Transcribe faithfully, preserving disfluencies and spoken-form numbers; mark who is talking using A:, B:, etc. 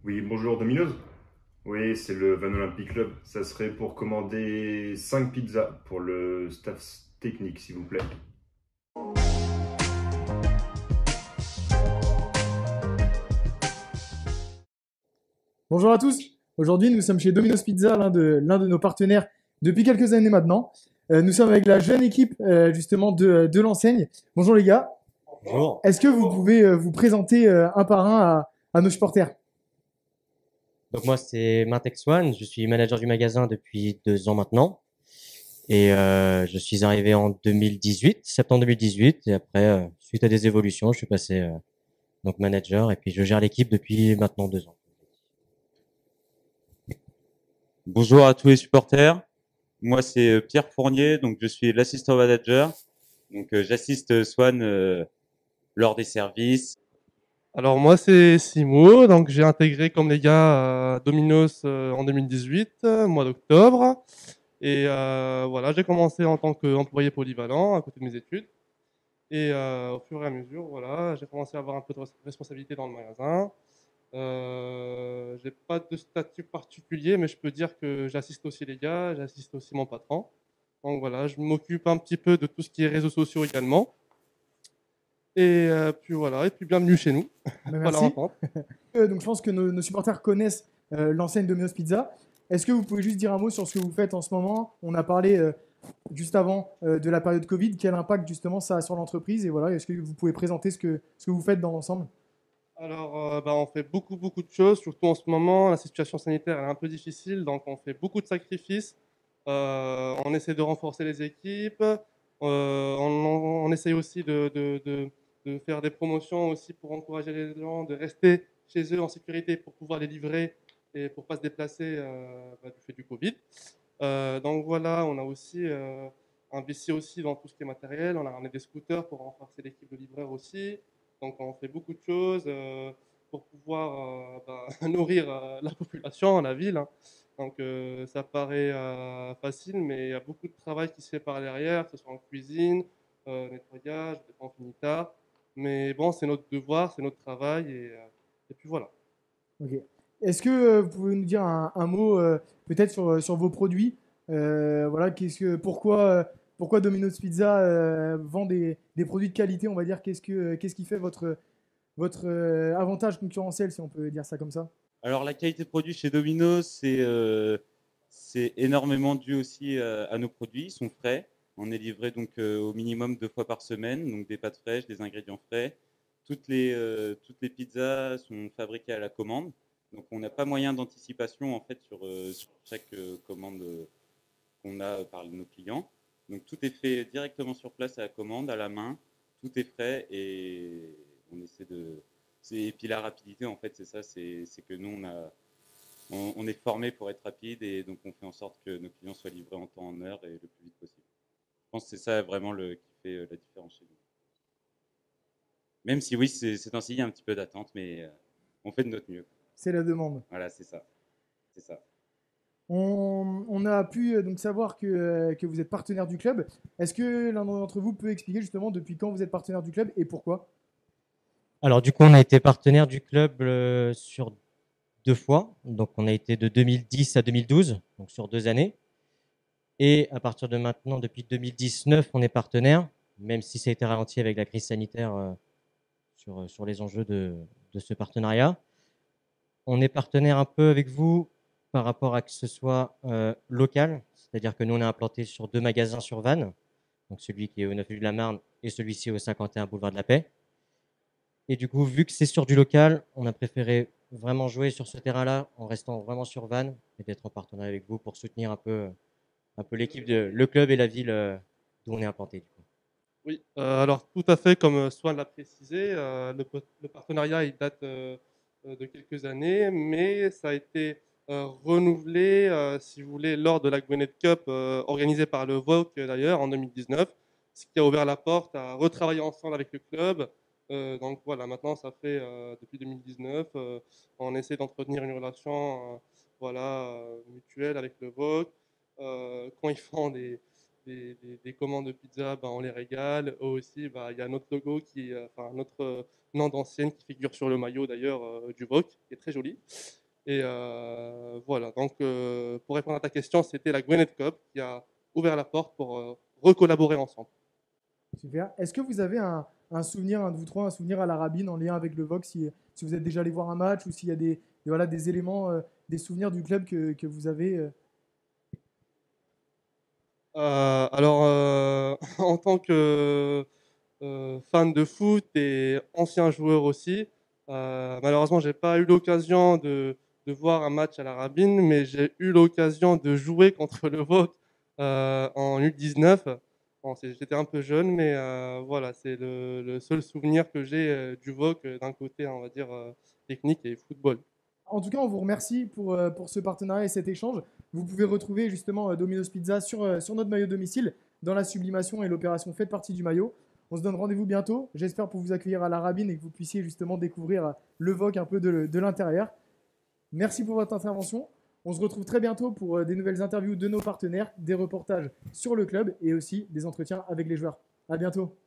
A: Oui, bonjour Domino's. Oui, c'est le Van Olympic Club. Ça serait pour commander cinq pizzas pour le staff technique, s'il vous plaît.
B: Bonjour à tous. Aujourd'hui, nous sommes chez Domino's Pizza, l'un de, l'un de nos partenaires depuis quelques années maintenant. Euh, nous sommes avec la jeune équipe euh, justement de, de l'enseigne. Bonjour les gars.
C: Bonjour.
B: Est-ce que vous pouvez euh, vous présenter euh, un par un à, à nos supporters?
C: Donc moi c'est Mintex One, je suis manager du magasin depuis deux ans maintenant et euh, je suis arrivé en deux mille dix-huit, septembre deux mille dix-huit et après euh, suite à des évolutions, je suis passé euh, donc manager et puis je gère l'équipe depuis maintenant deux ans.
D: Bonjour à tous les supporters. Moi, c'est euh, Pierre Fournier, donc je suis l'assistant manager. Donc, euh, j'assiste Swan euh, lors des services.
E: Alors moi c'est Simo, donc j'ai intégré comme les gars euh, Domino's euh, en deux mille dix-huit, euh, mois d'octobre. Et euh, voilà, j'ai commencé en tant qu'employé polyvalent à côté de mes études. Et euh, au fur et à mesure, voilà, j'ai commencé à avoir un peu de res- responsabilité dans le magasin. Euh, j'ai pas de statut particulier, mais je peux dire que j'assiste aussi les gars, j'assiste aussi mon patron. Donc voilà, je m'occupe un petit peu de tout ce qui est réseaux sociaux également. Et euh, puis voilà, et puis bienvenue chez nous.
B: Ben,
E: Voilà,
B: merci.
E: entente.
B: Euh, donc, je pense que nos, nos supporters connaissent euh, l'enseigne Domino's Pizza. Est-ce que vous pouvez juste dire un mot sur ce que vous faites en ce moment? On a parlé euh, juste avant euh, de la période Covid. Quel impact justement ça a sur l'entreprise? Et voilà, est-ce que vous pouvez présenter ce que, ce que vous faites dans l'ensemble?
E: Alors, euh, bah, on fait beaucoup, beaucoup de choses, surtout en ce moment. La situation sanitaire elle est un peu difficile, donc on fait beaucoup de sacrifices. Euh, on essaie de renforcer les équipes. Euh, on, on essaie aussi de, de- de- de faire des promotions aussi pour encourager les gens de rester chez eux en sécurité pour pouvoir les livrer et pour pas se déplacer euh, bah, du fait du Covid. Euh, donc voilà, on a aussi euh, investi aussi dans tout ce qui est matériel. On a ramené des scooters pour renforcer l'équipe de livreurs aussi. Donc on fait beaucoup de choses euh, pour pouvoir euh, bah, nourrir euh, la population, la ville, hein. Donc euh, ça paraît euh, facile, mais il y a beaucoup de travail qui se fait par derrière, que ce soit en cuisine, euh, nettoyage, des fois on finit tard. Mais bon, c'est notre devoir, c'est notre travail, et, euh, et puis voilà.
B: Ok. Est-ce que euh, vous pouvez nous dire un, un mot euh, peut-être sur, euh, sur vos produits? Euh, voilà, qu'est-ce que, pourquoi, euh, pourquoi Domino's Pizza euh, vend des, des produits de qualité, on va dire, qu'est-ce que, euh, qu'est-ce qui fait votre, votre euh, avantage concurrentiel, si on peut dire ça comme ça?
D: Alors, la qualité de produit chez Domino's, c'est euh, c'est énormément dû aussi euh, à nos produits. Ils sont frais. On est livré donc euh, au minimum deux fois par semaine, donc des pâtes fraîches, des ingrédients frais. Toutes les, euh, toutes les pizzas sont fabriquées à la commande. Donc, on n'a pas moyen d'anticipation en fait sur, euh, sur chaque euh, commande euh, qu'on a par nos clients. Donc tout est fait directement sur place à la commande, à la main, tout est frais et on essaie de. Et puis la rapidité, en fait, c'est ça, c'est que nous, on, a, on, on est formé pour être rapide et donc on fait en sorte que nos clients soient livrés en temps, en heure et le plus vite possible. Je pense que c'est ça vraiment le, qui fait euh, la différence chez nous. Même si oui, c'est ainsi, il y a un petit peu d'attente, mais euh, on fait de notre mieux.
B: C'est la demande.
D: Voilà, c'est ça. C'est ça.
B: On, on a pu euh, donc savoir que, euh, que vous êtes partenaire du club. Est-ce que l'un d'entre vous peut expliquer justement depuis quand vous êtes partenaire du club et pourquoi?
C: Alors du coup on a été partenaire du club euh, sur deux fois, donc on a été de deux mille dix à deux mille douze, donc sur deux années. Et à partir de maintenant, depuis deux mille dix-neuf, on est partenaire, même si ça a été ralenti avec la crise sanitaire euh, sur, sur les enjeux de, de ce partenariat. On est partenaire un peu avec vous par rapport à que ce soit euh, local, c'est-à-dire que nous, on est implanté sur deux magasins sur Vannes, donc celui qui est au neuf rue de la Marne et celui-ci au cinquante et un boulevard de la Paix. Et du coup, vu que c'est sur du local, on a préféré vraiment jouer sur ce terrain-là en restant vraiment sur Vannes et d'être en partenariat avec vous pour soutenir un peu, un peu l'équipe, de, le club et la ville euh, d'où on est implanté. Du coup.
E: Oui, euh, alors tout à fait, comme euh, Swan l'a précisé, euh, le, po- le partenariat il date euh, euh, de quelques années, mais ça a été euh, renouvelé, euh, si vous voulez, lors de la Gwinnett Cup euh, organisée par le V O C d'ailleurs en deux mille dix-neuf, ce qui a ouvert la porte à retravailler ensemble avec le club. Euh, donc voilà, maintenant ça fait euh, depuis deux mille dix-neuf, euh, on essaie d'entretenir une relation euh, voilà, euh, mutuelle avec le V O C. Euh, quand ils font des des, des- des commandes de pizza, ben, on les régale. Eux aussi, ben, il y a notre logo, qui, euh, enfin notre euh, nom d'ancienne qui figure sur le maillot d'ailleurs euh, du V O C, qui est très joli. Et euh, voilà, donc euh, pour répondre à ta question, c'était la Gwinnett Cup qui a ouvert la porte pour euh, recollaborer ensemble.
B: Super. Est-ce que vous avez un, un souvenir, un de vous trois, un souvenir à la Rabine en lien avec le Vox, si, si vous êtes déjà allé voir un match ou s'il y a des, des- voilà, des éléments, euh, des souvenirs du club que, que vous avez euh,
E: Euh, alors, euh, en tant que euh, fan de foot et ancien joueur aussi, euh, malheureusement, j'ai pas eu l'occasion de, de voir un match à la Rabine, mais j'ai eu l'occasion de jouer contre le V O C euh, en U dix-neuf. Bon, c'est- j'étais un peu jeune, mais euh, voilà, c'est le, le seul souvenir que j'ai euh, du V O C euh, d'un côté, on va dire, euh, technique et football.
B: En tout cas, on vous remercie pour, euh, pour ce partenariat et cet échange. Vous pouvez retrouver justement euh, Domino's Pizza sur, euh, sur notre maillot domicile dans la sublimation et l'opération Faites partie du maillot. On se donne rendez-vous bientôt. J'espère pour vous accueillir à la Rabine et que vous puissiez justement découvrir euh, le V O C un peu de, de l'intérieur. Merci pour votre intervention. On se retrouve très bientôt pour euh, des nouvelles interviews de nos partenaires, des reportages sur le club et aussi des entretiens avec les joueurs. À bientôt.